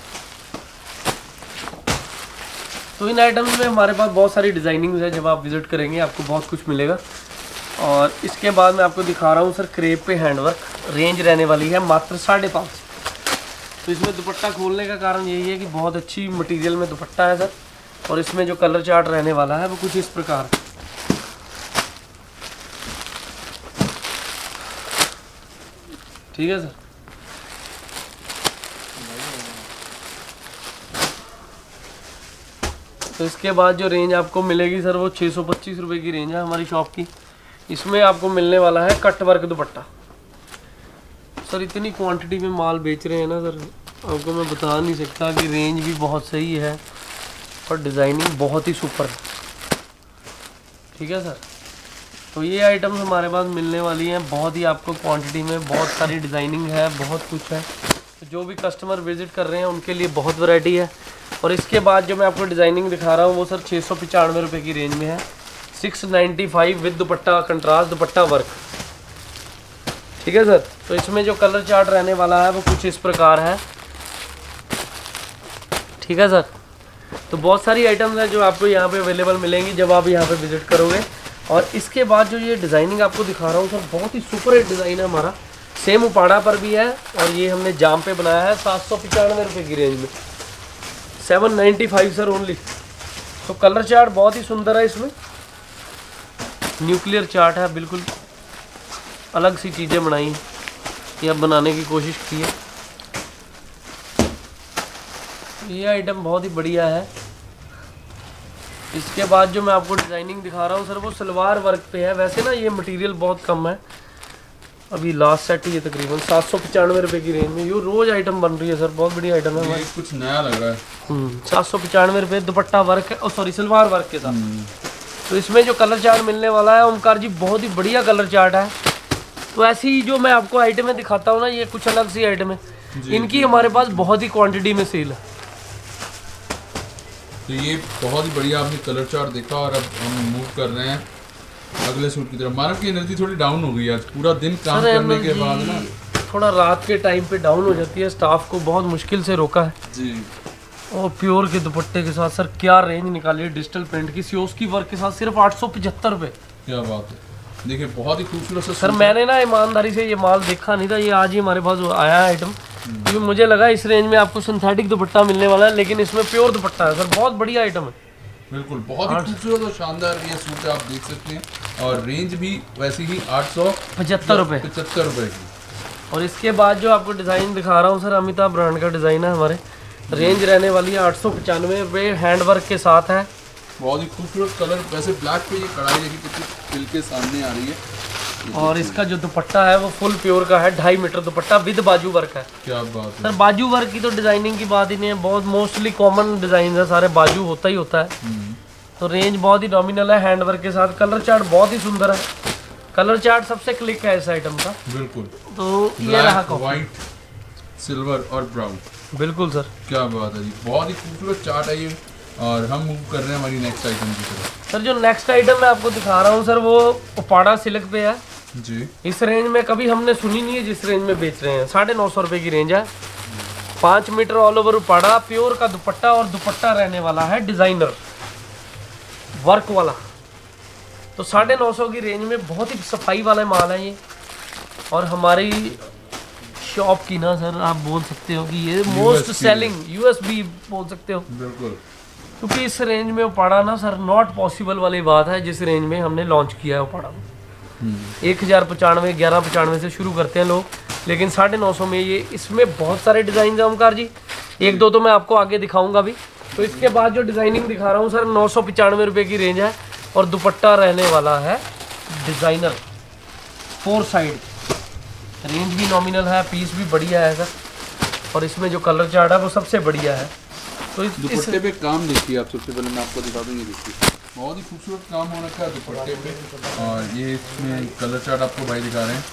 S1: तो इन आइटम्स में हमारे पास बहुत सारी डिज़ाइनिंग्स है। जब आप विज़िट करेंगे आपको बहुत कुछ मिलेगा। और इसके बाद मैं आपको दिखा रहा हूँ सर क्रेप पे हैंडवर्क। रेंज रहने वाली है मात्र 550। तो इसमें दुपट्टा खोलने का कारण यही है कि बहुत अच्छी मटेरियल में दुपट्टा है सर। और इसमें जो कलर चार्ट रहने वाला है वो कुछ इस प्रकार। ठीक है सर। तो इसके बाद जो रेंज आपको मिलेगी सर वो 625 रुपये की रेंज है हमारी शॉप की। इसमें आपको मिलने वाला है कट वर्क दुपट्टा। सर इतनी क्वांटिटी में माल बेच रहे हैं ना सर, आपको मैं बता नहीं सकता कि रेंज भी बहुत सही है और डिज़ाइनिंग बहुत ही सुपर है। ठीक है सर। तो ये आइटम्स हमारे पास मिलने वाली हैं बहुत ही आपको क्वांटिटी में। बहुत सारी डिज़ाइनिंग है, बहुत कुछ है। तो जो भी कस्टमर विज़िट कर रहे हैं उनके लिए बहुत वैरायटी है। और इसके बाद जो मैं आपको डिज़ाइनिंग दिखा रहा हूँ वो सर 695 रुपये की रेंज में है। 695 with dupatta, contrast dupatta work. ठीक है सर। तो इसमें जो कलर चार्ट रहने वाला है वो कुछ इस प्रकार है। ठीक है सर। तो बहुत सारी आइटम्स हैं जो आपको यहाँ पे अवेलेबल मिलेंगी जब आप यहाँ पे विज़िट करोगे। और इसके बाद जो ये डिज़ाइनिंग आपको दिखा रहा हूँ सर बहुत ही सुपर हिट डिज़ाइन है हमारा। सेम उपाड़ा पर भी है और ये हमने जाम पे बनाया है 795 रुपये की रेंज में। 795 सर ओनली। तो कलर चार्ट बहुत ही सुंदर है। इसमें न्यूक्लियर चार्ट है, बिल्कुल अलग सी चीज़ें बनाई हैं या बनाने की कोशिश की है। ये आइटम बहुत ही बढ़िया है। इसके बाद जो मैं आपको डिज़ाइनिंग दिखा रहा हूँ सर वो सलवार वर्क पे है। वैसे ना ये मटेरियल बहुत कम है, अभी लास्ट सेट ही है तकरीबन 795 रुपये की रेंज में। ये रोज़ आइटम बन रही है सर, बहुत बढ़िया आइटम है।
S2: कुछ नया लग रहा है।
S1: 795 रुपये दुपट्टा वर्क है, सॉरी सलवार वर्क के साथ। तो इसमें जो कलर चार्ट मिलने वाला है ओमकार जी बहुत ही बढ़िया कलर चार्ट है। तो ऐसी जो मैं आपको आइटमें दिखाता हूँ ना ये कुछ अलग सी आइटम है। इनकी हमारे पास बहुत ही क्वांटिटी में सेल है।
S2: तो ये बहुत ही बढ़िया आपने कलर चार्ट देखा। और अब हम मूव कर रहे हैं अगले सूट की तरफ। मानव की एनर्जी थोड़ी डाउन हो गई आज, पूरा दिन काम करने के बाद ना
S1: थोड़ा रात के टाइम पे डाउन हो जाती है। स्टाफ को बहुत मुश्किल से रोका है
S2: जी।
S1: और प्योर के दुपट्टे के साथ सर क्या रेंज निकाली है डिजिटल प्रिंट की सियोस की वर्क के साथ, सिर्फ 875 रुपये।
S2: क्या बात है, देखिए बहुत ही खूबसूरत
S1: सर मैंने ना ईमानदारी से ये माल देखा नहीं था, ये आज ही हमारे पास आया है आइटम, क्योंकि मुझे लगा इस रेंज में आपको सिंथेटिक दुपट्टा मिलने वाला है, लेकिन इसमें प्योर दुपट्टा है सर, बहुत बढ़िया आइटम है।
S2: बिल्कुल बहुत ही खूबसूरत और शानदार ये सूट है, आप देख सकते हैं, और रेंज भी वैसी ही 875 रुपये की।
S1: और इसके बाद जो आपको डिज़ाइन दिखा रहा हूँ सर, अमिताभ ब्रांड का डिज़ाइन है हमारे, रेंज रहने वाली है 895 रुपये, हैंड वर्क के साथ है,
S2: बहुत ही खूबसूरत कलर। वैसे ब्लैक पे ये कढ़ाई देखिए कितनी खिल के सामने आ रही है,
S1: और इसका जो दुपट्टा है वो फुल प्योर का है, 2.5 मीटर दुपट्टा विद बाजू वर्क है।
S2: क्या बात है
S1: सर, बाजू वर्क की तो डिजाइनिंग की बात ही नहीं है, बहुत मोस्टली कॉमन डिजाइन है सारे, बाजू होता ही होता है। तो रेंज बहुत ही नॉमिनल है, हैंड वर्क के साथ, कलर चार्ट बहुत ही सुंदर है, कलर चार्ट सबसे क्लिक है इस आइटम का।
S2: बिल्कुल,
S1: तो ये रहा
S2: व्हाइट, सिल्वर और ब्राउन।
S1: बिल्कुल सर,
S2: क्या बात है जी, बहुत ही खूबसूरत चार्ट है ये। और हम मूव कर रहे हैं हमारी नेक्स्ट आइटम की तरफ।
S1: सर जो नेक्स्ट आइटम मैं आपको दिखा रहा हूँ सर, वो उपाड़ा सिल्क पे है
S2: जी।
S1: इस रेंज में कभी हमने सुनी नहीं है, जिस रेंज में बेच रहे हैं 950 रुपये की रेंज है, 5 metre all over Uppada, pure का दुपट्टा, और दुपट्टा रहने वाला है डिजाइनर वर्क वाला। तो 950 की रेंज में बहुत ही सफाई वाला माल है ये, और हमारी शॉप की ना सर आप बोल सकते हो कि ये मोस्ट सेलिंग यूएसबी बोल सकते हो।
S2: बिल्कुल,
S1: क्योंकि इस रेंज में उपाड़ा ना सर नॉट पॉसिबल वाली बात है, जिस रेंज में हमने लॉन्च किया है उपाड़ा। 1095 1195 से शुरू करते हैं लोग, लेकिन 950 में ये, इसमें बहुत सारे डिज़ाइन है ओमकार जी, एक दो तो मैं आपको आगे दिखाऊंगा भी। तो इसके बाद जो डिज़ाइनिंग दिखा रहा हूँ सर, 995 रुपये की रेंज है, और दुपट्टा रहने वाला है डिज़ाइनर 4 साइड, रेंज भी नॉमिनल है, पीस भी बढ़िया है सर, और इसमें जो कलर चार्ट है वो सबसे बढ़िया है। तो
S2: दुपट्टे पे काम देखिए आप, सबसे पहले मैं आपको दिखा दूँगी, देखिए बहुत ही खूबसूरत काम हो रखा है दुपट्टे पे, और ये इसमें कलर चार्ट आपको भाई दिखा रहे हैं।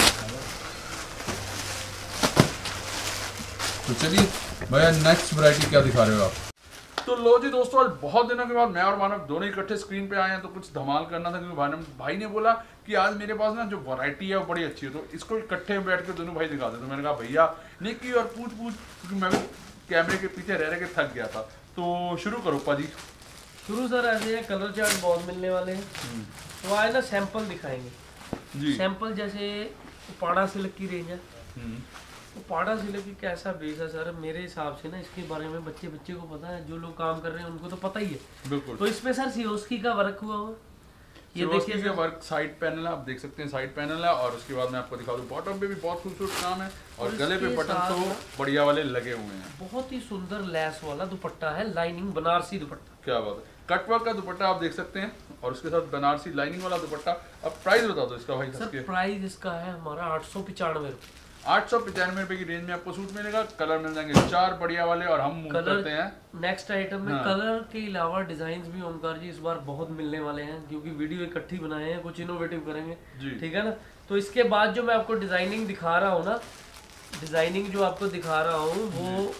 S2: तो चलिए भैया नेक्स्ट वैरायटी क्या दिखा रहे हो आप? तो लो जी दोस्तों, आज बहुत दिनों के बाद मैं और मानव दोनों इकट्ठे स्क्रीन पे आए हैं, तो कुछ धमाल करना था, क्योंकि भाई ने बोला कि आज मेरे पास ना जो वैरायटी है वो बड़ी अच्छी है, तो इसको इकट्ठे बैठ के दोनों भाई दिखा दे। तो मैंने कहा भैया निकी और पूछ, क्योंकि मैं भी कैमरे के पीछे रह के थक गया था। तो शुरू करो पाजी।
S1: शुरू सर ऐसे है, कलर चार्ट बहुत मिलने वाले हैं, तो आज ना सैंपल दिखाएंगे जी। सैंपल जैसे उपाड़ा सिल्क की रेंज है, उपाड़ा सिल्क की कैसा बेस है सर, मेरे हिसाब से ना इसके बारे में बच्चे को पता है, जो लोग काम कर रहे हैं उनको तो पता ही है। बिल्कुल। तो इसमें सर सियोस्की का वर्क हुआ हुआ, ये देखिए
S2: वर्क, साइड पैनल है, आप देख सकते हैं साइड पैनल है, और उसके बाद मैं आपको दिखा दूं बॉटम पे भी बहुत खूबसूरत काम है, और गले पे बटन तो बढ़िया वाले लगे हुए हैं।
S1: बहुत ही सुंदर लेस वाला दुपट्टा है, लाइनिंग बनारसी दुपट्टा।
S2: क्या बात है, कटवर्क का दुपट्टा आप देख सकते हैं, और उसके साथ बनारसी लाइनिंग वाला दुपट्टा। अब प्राइस बता दो इसका भाई।
S1: सर प्राइस इसका है हमारा 895 रुपये।
S2: 895 रुपए की रेंज में आपको सूट मिलेगा, कलर मिल जाएंगे 4 बढ़िया वाले, और हम मूव करते हैं
S1: नेक्स्ट आइटम में। कलर के अलावा डिजाइन भी ओमकार जी इस बार बहुत मिलने वाले हैं, क्योंकि वीडियो इकट्ठी बनाए हैं, कुछ इनोवेटिव करेंगे, ठीक है ना। तो इसके बाद जो मैं आपको डिजाइनिंग दिखा रहा हूँ ना, डिजाइनिंग जो आपको दिखा रहा हूँ वो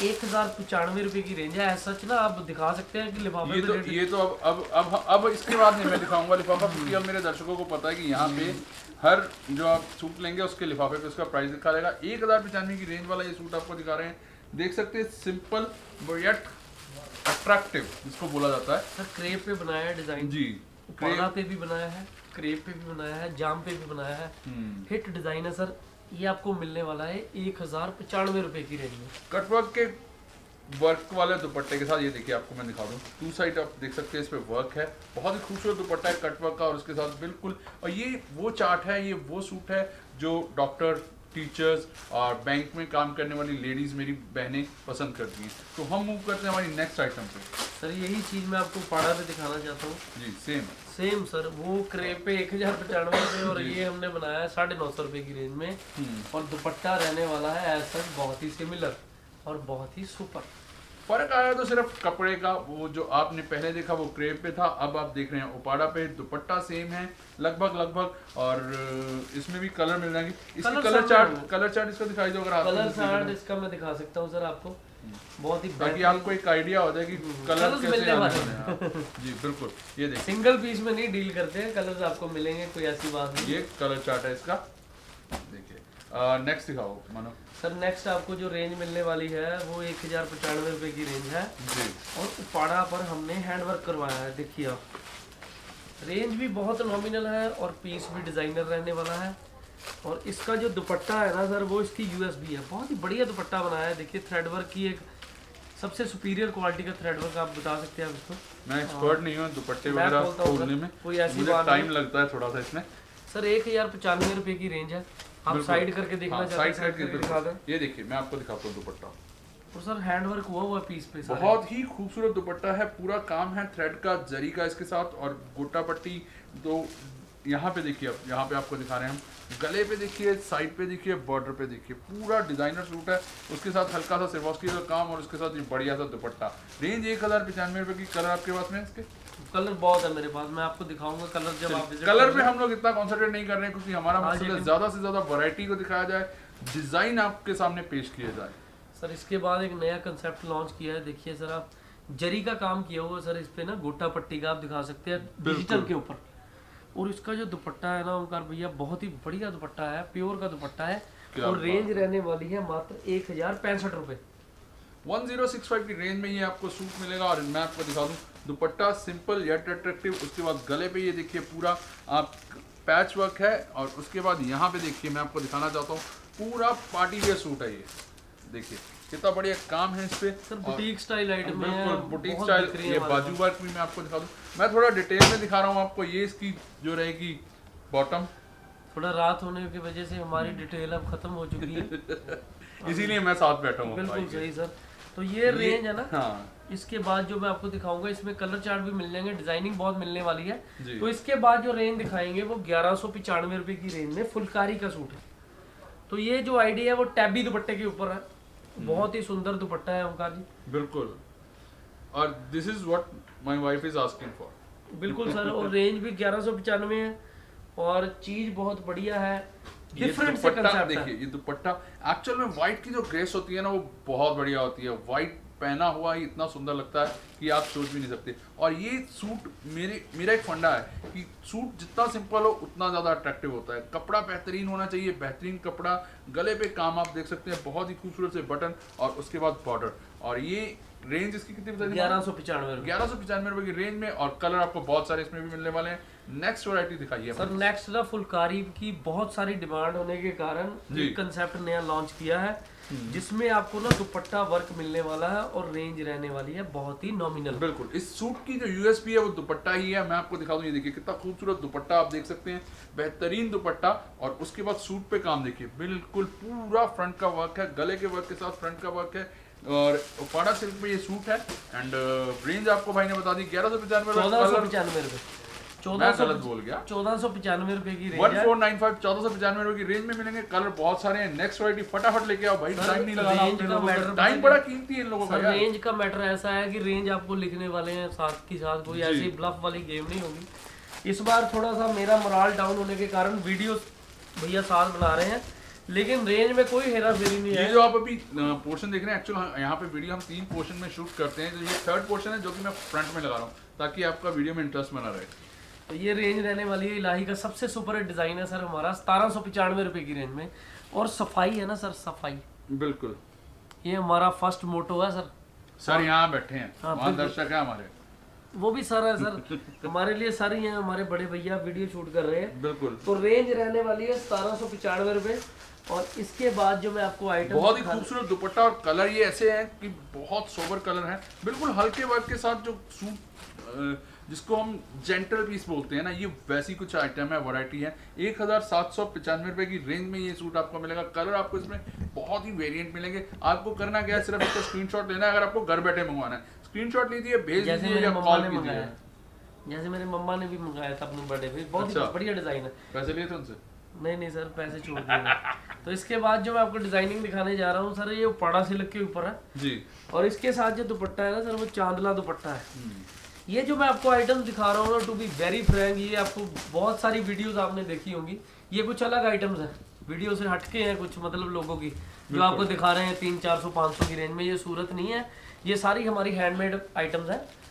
S1: 1095 रुपए की रेंज है। सच ना आप दिखा सकते हैं कि लिफाफे
S2: ये तो अब इसके बाद नहीं मैं दिखाऊंगा लिफाफा, क्योंकि अब मेरे दर्शकों को पता है कि यहाँ पे हर जो आप सूट लेंगे उसके लिफाफे पे उसका प्राइस दिखा देगा। 1095 की रेंज वाला ये सूट आपको दिखा रहे हैं, देख सकते हैं, सिंपल येट अट्रैक्टिव इसको बोला जाता है।
S1: सर क्रेप पे बनाया है डिजाइन जी, क्रेप पे भी बनाया है, क्रेप पे भी बनाया है, जाम पे भी बनाया है, हिट डिजाइन है सर। ये आपको मिलने वाला है 1095 रुपए की रेंज में,
S2: कटवर्क के वर्क वाले दुपट्टे के साथ। ये देखिए आपको मैं दिखा दूं, 2 साइड आप देख सकते हैं, इस पे वर्क है, बहुत ही खूबसूरत दुपट्टा है कटवर्क का, और उसके साथ बिल्कुल। और ये वो चार्ट है, ये वो सूट है जो डॉक्टर, टीचर्स और बैंक में काम करने वाली लेडीज मेरी बहनें पसंद करती हैं। तो हम मूव करते हैं हमारी नेक्स्ट आइटम पे।
S1: सर यही चीज मैं आपको पाड़ा पे दिखाना चाहता हूँ
S2: जी। सेम
S1: सर, वो क्रेप पे 1095 रुपये, और ये हमने बनाया है 950 रुपये की रेंज में, और दुपट्टा रहने वाला है ऐसा बहुत ही सिमिलर और बहुत ही सुपर।
S2: फर्क आया तो सिर्फ कपड़े का, वो जो आपने पहले देखा वो क्रेप पे था, अब आप देख रहे हैं उपाड़ा पे। दुपट्टा सेम है लगभग, और इसमें भी कलर मिल जाएंगे। इसकी कलर चार्ट इसका दिखाई दो, अगर
S1: कलर चार्ट इसका मैं दिखा सकता हूँ सर आपको, बहुत ही,
S2: ताकि आपको एक आइडिया हो जाए कि कलर कैसे आने वाले हैं। जी बिल्कुल, ये देखिए
S1: सिंगल पीस में नहीं डील करते हैं, कलर्स आपको मिलेंगे, कोई ऐसी बात नहीं।
S2: ये कलर चार्ट है इसका, देखिए नेक्स्ट दिखाओ मानो
S1: सर। नेक्स्ट आपको जो रेंज मिलने वाली है वो 1095 रुपये की रेंज है
S2: जी।
S1: और उपाड़ा पर हमने हैंडवर्क करवाया है। देखिए आप, रेंज भी बहुत नॉमिनल है और पीस भी डिज़ाइनर रहने वाला है। और इसका जो दुपट्टा है ना सर, वो इसकी यूएसबी है। बहुत ही बढ़िया दुपट्टा बनाया है। देखिए थ्रेडवर्क की एक सबसे सुपीरियर क्वालिटी का थ्रेडवर्क आप बता सकते हैं आप इसको।
S2: मैं एक्सपर्ट नहीं हूँ दुपट्टे वगैरह खोलने में,
S1: कोई ऐसी
S2: मुझे
S1: बात
S2: टाइम लगता है थोड़ा सा इसमें।
S1: सर 1095 रुपये की रेंज है। आप साइड करके देखना चाहते हैं,
S2: साइड करके दिखा दें। ये देखिए मैं आपको दिखाता हूँ दुपट्टा।
S1: और सर हैंडवर्क हुआ पीस पे सारे।
S2: बहुत ही खूबसूरत दुपट्टा है, पूरा काम है थ्रेड का, जरी का इसके साथ, और गोटा पट्टी। तो यहाँ पे देखिए, अब यहाँ पे आपको दिखा रहे हैं हम, गले पे देखिए, साइड पे देखिए, बॉर्डर पे देखिए, पूरा डिजाइनर सूट है। उसके साथ हल्का सा सिरवास्की का काम और उसके साथ ये बढ़िया सा दुपट्टा। रेंज 1095 रुपये की। कलर आपके पास में इसके
S1: कलर बहुत है मेरे पास, मैं आपको दिखाऊंगा कलर जब आप विजिट
S2: कलर पे हम लोग इतना कॉन्सेंट्रेट नहीं कर रहे हैं क्योंकि हमारा मकसद है ज्यादा से ज्यादा वैरायटी को दिखाया जाए, डिजाइन आपके सामने पेश किया जाए।
S1: सर इसके बाद एक नया कंसेप्ट लॉन्च किया है। देखिए सर, आप जरी का काम किया हुआ सर, इस पे ना गोटा पट्टी का आप दिखा सकते हैं डिजिटल के ऊपर। और इसका जो दुपट्टा है ना ओमकार भैया, बहुत ही बढ़िया दुपट्टा है, प्योर का दुपट्टा है। और रेंज रहने वाली है मात्र 1065 रुपये।
S2: 1065 की रेंज में ये आपको सूट मिलेगा। और मैं आपको दिखा दूं, दुपट्टा सिंपल येट अट्रैक्टिव। उसके बाद गले पे ये देखिए पूरा आप पैच वर्क है। और उसके बाद यहाँ पे देखिए, मैं आपको दिखाना चाहता हूँ, पूरा पार्टी वेयर सूट है ये। देखिए कितना बढ़िया काम है इस पे।
S1: सर बुटीक स्टाइल आइटम है,
S2: बिल्कुल बुटीक स्टाइल। ये बाजू वर्क भी मैं आपको दिखा दूं, मैं थोड़ा डिटेल में दिखा रहा हूँ आपको। ये इसकी जो रहेगी बॉटम,
S1: थोड़ा रात होने की वजह से हमारी डिटेल अब खत्म हो चुकी है
S2: इसीलिए मैं साथ बैठा हूँ।
S1: बिल्कुल सही सर। तो ये रेंज है ना।
S2: हाँ।
S1: इसके बाद जो मैं आपको दिखाऊंगा, इसमें कलर चार्ट भी मिल जाएंगे, डिजाइनिंग बहुत मिलने वाली है।
S2: जी।
S1: तो इसके बाद जो रेंज दिखाएंगे वो 1195 रुपये की रेंज में फुलकारी का सूट है। तो ये जो आइडिया है वो टैबी दुपट्टे के ऊपर है। बहुत ही सुंदर दुपट्टा है ओमकार जी।
S2: बिल्कुल। और this is what my wife is asking for.
S1: बिल्कुल सर। और रेंज भी 1195 है और चीज बहुत बढ़िया है। डिफरेंट से कंसेप्ट
S2: देखिए ये दुपट्टा एक्चुअल में व्हाइट की जो ग्रेस होती है ना, वो बहुत बढ़िया होती है। व्हाइट पहना हुआ ही इतना सुंदर लगता है कि आप सोच भी नहीं सकते। और ये सूट मेरा एक फंडा है कि सूट जितना सिंपल हो उतना ज़्यादा अट्रैक्टिव होता है। कपड़ा बेहतरीन होना चाहिए, बेहतरीन कपड़ा। गले पे काम आप देख सकते हैं, बहुत ही खूबसूरत से बटन और उसके बाद बॉर्डर। और ये रेंज इसकी कितनी बताई? 1195 रुपये की रेंज में। और कलर आपको बहुत सारे इसमें भी मिलने वाले हैं। नेक्स्ट वैरायटी दिखाइए
S1: सर। नेक्स्ट ना फुलकारी की बहुत सारी डिमांड होने के कारण एक कंसेप्ट नया लॉन्च किया है, जिसमें आपको ना दुपट्टा वर्क मिलने वाला है और रेंज रहने वाली है बहुत ही नॉमिनल।
S2: बिल्कुल। इस सूट की जो यूएसपी है वो दुपट्टा ही है। मैं आपको दिखा दूं, ये देखिए कितना खूबसूरत दुपट्टा आप देख सकते हैं, बेहतरीन दुपट्टा। और उसके बाद सूट पे काम देखिए, बिल्कुल पूरा फ्रंट का वर्क है, गले के वर्क के साथ फ्रंट का वर्क है। और पाड़ा सिल्क में ये सूट है। एंड रेंज आपको भाई ने बता दी 1195
S1: रुपये।
S2: 1495
S1: रुपए की रेंज
S2: 1495 1495 रुपए की रेंज में मिलेंगे। कलर बहुत सारे हैं। नेक्स्ट वैरायटी फटाफट लेके आओ भाई, टाइम नहीं लगाना। टाइम बड़ा कीमती है इन लोगों का।
S1: रेंज का मैटर ऐसा है कि रेंज आपको लिखने वाले हैं साथ की साथ, कोई ऐसी ब्लफ वाली गेम नहीं होगी। इस बार थोड़ा सा मेरा मोराल डाउन होने के कारण वीडियो भैया साथ बना रहे हैं, लेकिन रेंज में कोई हेरा फेरी नहीं है।
S2: ये जो आप अभी पोर्शन देख रहे हैं, एक्चुअली यहाँ पे वीडियो हम 3 पोर्शन में शूट करते हैं। तो ये 3rd पोर्शन है जो कि मैं फ्रंट में लगा रहा हूँ ताकि आपका वीडियो में इंटरेस्ट बना रहे।
S1: तो ये रेंज रहने वाली है इलाही का सबसे सुपर डिजाइन है सर हमारा 1795 रुपए की रेंज में। और सफाई है ना सर, सफाई
S2: बिल्कुल
S1: ये हमारा फर्स्ट मोटो है सर।
S2: सर यहाँ बैठे हैं, वहाँ दर्शक है हमारे,
S1: वो भी सर है सर हमारे लिए सर ही हैं, हमारे बड़े भैया वीडियो शूट कर रहे हैं।
S2: बिल्कुल।
S1: तो रेंज रहने वाली है 1795 रुपए। और इसके बाद जो मैं आपको आइटम,
S2: बहुत ही खूबसूरत दुपट्टा और कलर ये ऐसे हैं कि बहुत सोबर कलर है, बिल्कुल हल्के वर्क के साथ। जो सूट जिसको हम जेंटल पीस बोलते हैं ना, ये वैसी कुछ आइटम है, वैरायटी है। 1795 रुपए की रेंज में ये सूट आपको मिलेगा। कलर आपको इसमें बहुत ही वेरिएंट मिलेंगे। आपको करना क्या है, सिर्फ इसका स्क्रीनशॉट लेना है। अगर आपको घर बैठे मंगवाना है, स्क्रीनशॉट लीजिए, भेज दीजिए या कॉल कीजिए।
S1: जैसे मेरे मम्मा ने भी मंगाया था अपने बर्थडे पे, बहुत ही बढ़िया डिजाइन है।
S2: पैसे लिए थे उनसे?
S1: नहीं सर, पैसे छोड़ दिए। तो इसके बाद जो मैं आपको डिजाइनिंग दिखाने जा रहा हूँ सर, ये पाड़ा सिल्क के ऊपर है जी। और इसके साथ जो दुपट्टा है ना सर, वो चांदला दुपट्टा है। ये जो मैं आपको आइटम दिखा रहा हूँ ना, टू बी वेरी फ्रैंक, ये आपको बहुत सारी वीडियोस आपने देखी होंगी। ये कुछ अलग आइटम्स हैं, वीडियो से हटके हैं कुछ, मतलब लोगों की जो आपको दिखा रहे हैं 300, 400, 500 की रेंज में। ये सूरत नहीं है, ये सारी हमारी हैंडमेड आइटम्स हैं।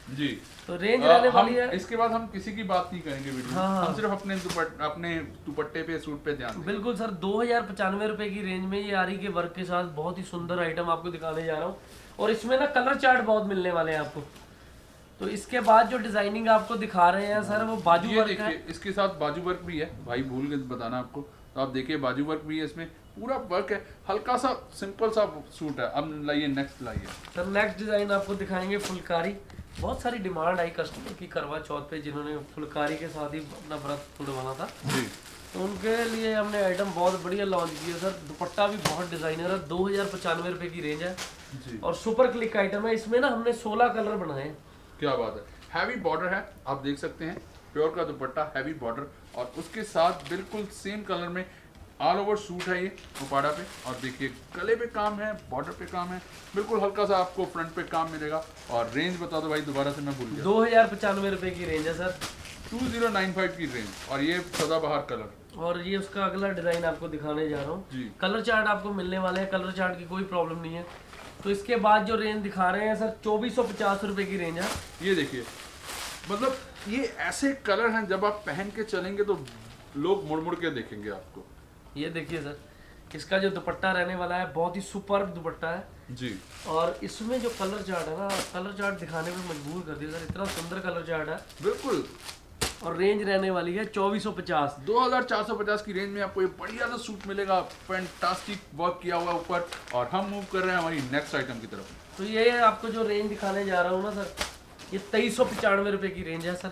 S2: जी।
S1: तो रेंज रहने वाली है।
S2: इसके बाद हम किसी की बात नहीं करेंगे वीडियो में।
S1: हाँ।
S2: हम सिर्फ अपने दुपट्टे पे, सूट पे ध्यान देंगे।
S1: बिल्कुल सर, 2095 रुपए की रेंज में ये आरी के वर्क के साथ बहुत ही सुंदर आइटम आपको दिखाने जा रहा हूँ। और इसमें ना कलर चार्ट बहुत मिलने वाले हैं आपको। तो इसके बाद जो डिजाइनिंग आपको दिखा रहे हैं सर, वो बाजू वर्क है।
S2: इसके साथ बाजू वर्क भी है भाई, भूल गए बताना आपको। तो आप देखिए बाजू वर्क भी है, इसमें पूरा वर्क है। हल्का सा सिंपल सा सूट है। अब लाइए नेक्स्ट, लाइए
S1: सर नेक्स्ट डिजाइन आपको दिखाएंगे फुलकारी। बहुत सारी डिमांड आई कस्टमर की करवा चौथ पे, जिन्होंने फुलकारी के साथ ही अपना व्रत खुलवाना था
S2: जी।
S1: तो उनके लिए हमने आइटम बहुत बढ़िया लॉन्च किया सर। दुपट्टा भी बहुत डिजाइनर है, 2095 रुपए की रेंज है
S2: जी।
S1: और सुपर क्लिक आइटम है। इसमें ना हमने 16 कलर बनाए हैं।
S2: क्या बात है। हैवी बॉर्डर है, आप देख सकते हैं। प्योर का दुपट्टा, हैवी बॉर्डर, और उसके साथ बिल्कुल सेम कलर में ऑल ओवर सूट है ये दुपट्टा पे। और देखिए गले पे काम है, बॉर्डर पे काम है, बिल्कुल हल्का सा आपको फ्रंट पे काम मिलेगा। और रेंज बता दो भाई, दोबारा से मैं भूल गया।
S1: 2095 रुपए की रेंज है सर,
S2: 2095 की रेंज। और ये सदाबहार कलर,
S1: और ये उसका अगला डिजाइन आपको दिखाने जा रहा हूँ
S2: जी।
S1: कलर चार्ट आपको मिलने वाले हैं, कलर चार्ट की कोई प्रॉब्लम नहीं है। तो इसके बाद जो रेंज दिखा रहे हैं सर, 2450 रुपए की रेंज है।
S2: ये देखिए, मतलब ये ऐसे कलर हैं जब आप पहन के चलेंगे तो लोग मुड़ मुड़ के देखेंगे आपको।
S1: ये देखिए सर, इसका जो दुपट्टा रहने वाला है बहुत ही सुपर दुपट्टा है
S2: जी।
S1: और इसमें जो कलर चार्ट है ना, कलर चार्ट दिखाने में मजबूर कर दिया सर, इतना सुंदर कलर चार्ट है।
S2: बिल्कुल।
S1: और रेंज रहने वाली है 2450।
S2: 2450 की रेंज में आपको ये बढ़िया सा सूट मिलेगा, फैंटास्टिक वर्क किया हुआ ऊपर। और हम मूव कर रहे हैं हमारी नेक्स्ट आइटम की तरफ।
S1: तो ये आपको जो रेंज दिखाने जा रहा हूँ ना सर, ये 2395 रुपए की रेंज है सर।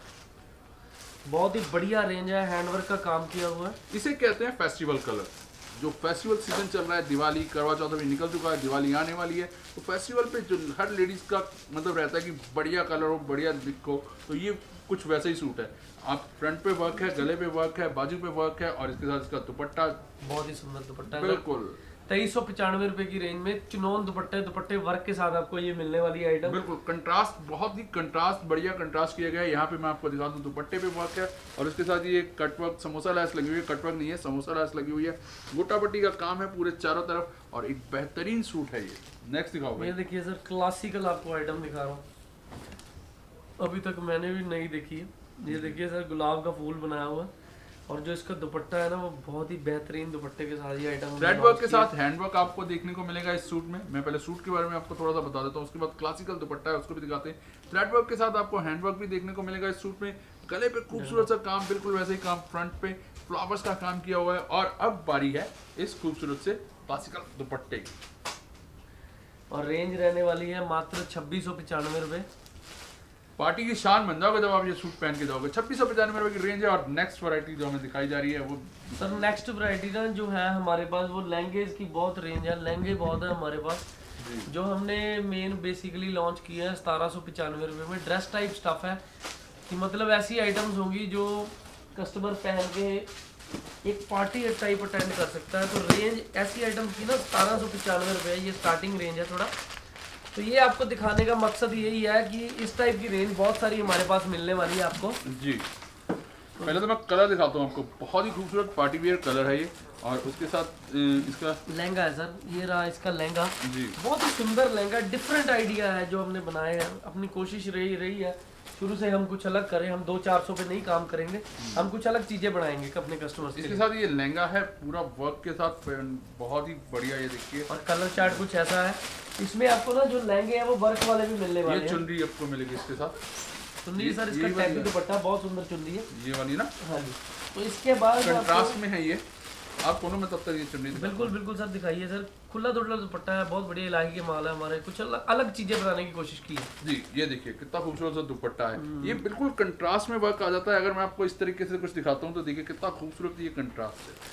S1: बहुत ही बढ़िया रेंज है, हैंडवर्क का काम किया हुआ है।
S2: इसे कहते हैं फेस्टिवल कलर। जो फेस्टिवल सीजन चल रहा है, दिवाली, करवा चौथ अभी निकल चुका है, दिवाली आने वाली है, तो फेस्टिवल पे जो हर लेडीज का मतलब रहता है कि बढ़िया कलर हो, बढ़िया दिख हो, तो ये कुछ वैसा ही सूट है। आप फ्रंट पे वर्क है, गले पे वर्क है, बाजू पे वर्क है, और इसके साथ इसका दुपट्टा
S1: बहुत ही सुंदर दुपट्टा है।
S2: बिल्कुल
S1: 2395 रुपए की रेंज में चिनोन दुपट्टे वर्क के साथ आपको ये मिलने वाली आइटम।
S2: बिल्कुल कंट्रास्ट, बहुत ही कंट्रास्ट, बढ़िया कंट्रास्ट किया गया है। यहाँ पे मैं आपको दिखा दूं, दुपट्टे पे वर्क है और इसके साथ ये कटवर्क, समोसा लैस लगी हुई है। कटवर्क नहीं है, समोसा लैस लगी हुई है। गोटा पट्टी का काम है पूरे चारों तरफ, और एक बेहतरीन सूट है ये। नेक्स्ट दिखाओ भाई।
S1: ये देखिए सर, क्लासिकल आपको आइटम दिखा रहा हूँ, अभी तक मैंने भी नहीं देखी है। ये देखिए सर, गुलाब का फूल बनाया हुआ है और जो इसका दुपट्टा है ना, वो बहुत ही बेहतरीन दुपट्टे के साथ ये आइटम
S2: थ्रेड वर्क के साथ हैंडवर्क आपको देखने को मिलेगा इस सूट में। मैं पहले सूट के बारे में आपको थोड़ा सा बता देता हूँ, उसके बाद क्लासिकल दुपट्टा है उसको भी दिखाते हैं। थ्रेड वर्क के साथ आपको हैंडवर्क भी देखने को मिलेगा इस सूट में। गले पे खूबसूरत सा काम, बिल्कुल वैसे ही काम, फ्रंट पे फ्लावर्स का काम किया हुआ है। और अब बारी है इस खूबसूरत से क्लासिकल दुपट्टे की।
S1: और रेंज रहने वाली है मात्र 2695 रुपए।
S2: पार्टी की शान बन जाओगे जब आप ये सूट पहन के जाओगे। 2695 रुपए की रेंज है। और नेक्स्ट वैरायटी जो हमें दिखाई जा रही है वो
S1: सर, नेक्स्ट वैरायटी ना जो है हमारे पास, वो लहंगेज की बहुत रेंज है, लहंगे बहुत है हमारे पास। जो हमने मेन बेसिकली लॉन्च किया है 1795 रुपए में। ड्रेस टाइप स्टफ है कि मतलब ऐसी आइटम्स होंगी जो कस्टमर पहन के एक पार्टी टाइप अटेंड कर सकता है। तो रेंज ऐसी आइटम्स की ना 1795 रुपए, ये स्टार्टिंग रेंज है थोड़ा। तो ये आपको दिखाने का मकसद यही है कि इस टाइप की रेंज बहुत सारी हमारे पास मिलने वाली है आपको
S2: जी। पहले तो मैं कलर दिखाता हूँ आपको। बहुत ही खूबसूरत पार्टी वियर कलर है ये, और उसके साथ इसका
S1: लहंगा है सर। ये रहा इसका लहंगा
S2: जी।
S1: बहुत ही सुंदर लहंगा, डिफरेंट आइडिया है जो हमने बनाया है। अपनी कोशिश रही है शुरू से हम कुछ अलग करें। हम 200-400 पे नहीं काम करेंगे, हम कुछ अलग चीजें बनाएंगे अपने कस्टमर्स के लिए।
S2: इसके साथ ये लहंगा है पूरा वर्क के साथ, बहुत ही बढ़िया। ये देखिए,
S1: और कलर चार्ट कुछ ऐसा है। इसमें आपको ना जो लहंगे हैं वो वर्क वाले भी मिलने वाले हैं।
S2: ये चुनरी आपको मिलेगी इसके साथ।
S1: चुन्नी सर, इसका टैपी दुपट्टा बहुत सुंदर चुन्नी है
S2: ये वाली ना।
S1: हाँ जी। तो इसके बाद
S2: कंट्रास्ट में है ये। आप दोनों में तब तक ये चुन्नी
S1: बिल्कुल सर दिखाइए सर। खुला दुल्ला दुपट्टा है, बहुत बढ़िया इलाके के माल है हमारे। कुछ अलग चीजें बनाने की कोशिश की है
S2: जी। ये देखिए कितना खूबसूरत सा दुपट्टा है। ये बिल्कुल कंट्रास्ट में वर्क आ जाता है। अगर मैं आपको इस तरीके से कुछ दिखाता हूँ तो देखिए कितना खूबसूरत ये कंट्रास्ट है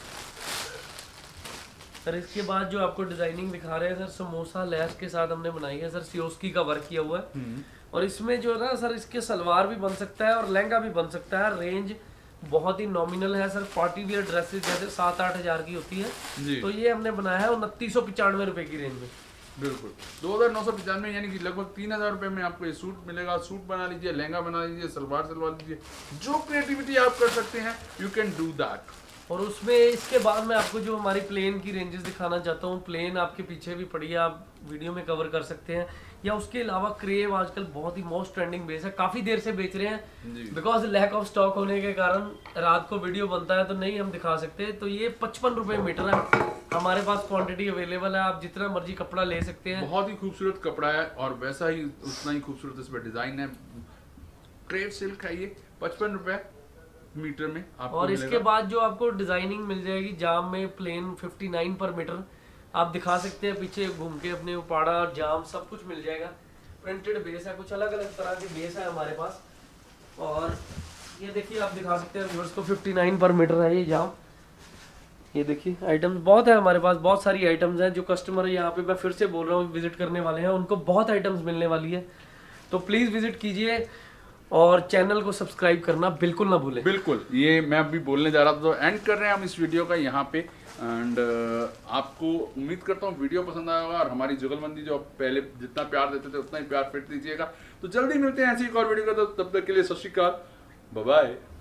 S1: सर। इसके बाद जो आपको डिजाइनिंग दिखा रहे हैं सर, समोसा लैस के साथ हमने बनाई है सर। सियोस्की का वर्क किया हुआ है। और इसमें जो है ना सर, इसके सलवार भी बन सकता है और लहंगा भी बन सकता है। रेंज बहुत ही नॉमिनल है सर। पार्टी वियर ड्रेसेस जैसे 7-8 हजार की होती है
S2: जी।
S1: तो ये हमने बनाया है 2995 रुपए की रेंज में।
S2: बिल्कुल 2995, यानी कि लगभग 3000 रुपए में आपको ये सूट मिलेगा। सूट बना लीजिए, लहंगा बना लीजिए, सलवार लीजिए, जो क्रिएटिविटी आप कर सकते हैं, यू कैन डू दैट।
S1: और उसमें इसके बाद मैं आपको जो हमारी प्लेन की रेंजेस दिखाना चाहता हूँ। प्लेन आपके पीछे भी पड़ी है, आप वीडियो में कवर कर सकते हैं। या उसके अलावा क्रेव आजकल बहुत ही मोस्ट ट्रेंडिंग बेस है, काफ़ी देर से बेच रहे हैं बिकॉज लैक ऑफ स्टॉक होने के कारण रात को वीडियो बनता है तो नहीं हम दिखा सकते। तो ये 55 रुपये मीटर है, हमारे पास क्वांटिटी अवेलेबल है, आप जितना मर्जी कपड़ा ले सकते हैं।
S2: बहुत ही खूबसूरत कपड़ा है और वैसा ही उतना ही खूबसूरत इस पर डिजाइन है। क्रेप सिल्क है ये, 55 रुपए मीटर में आपको
S1: और इसके
S2: मिलेगा।
S1: बाद जो आपको डिजाइनिंग मिल जाएगी जाम में, प्लेन 59 पर मीटर आप दिखा सकते हैं, पीछे घूम के अपने उपाड़ा जाम सब कुछ मिल जाएगा। प्रिंटेड बेस है, कुछ अलग अलग तरह के बेस है हमारे पास। और ये देखिए आप दिखा सकते हैं व्यूअर्स को, 59 पर मीटर है ये जाम। ये देखिए आइटम्स बहुत है हमारे पास, बहुत सारी आइटम्स हैं। जो कस्टमर यहाँ पे मैं फिर से बोल रहा हूँ विजिट करने वाले हैं, उनको बहुत आइटम्स मिलने वाली है। तो प्लीज़ विजिट कीजिए और चैनल को सब्सक्राइब करना बिल्कुल ना भूलें।
S2: बिल्कुल, ये मैं अभी बोलने जा रहा था। तो एंड कर रहे हैं हम इस वीडियो का यहाँ पे। एंड आपको उम्मीद करता हूँ वीडियो पसंद आया होगा और हमारी जुगलबंदी जो पहले जितना प्यार देते थे उतना ही प्यार फिर दीजिएगा। तो जल्दी मिलते हैं ऐसी एक और वीडियो का, तो तब तक के लिए सत श्री अकाल, बाय बाय।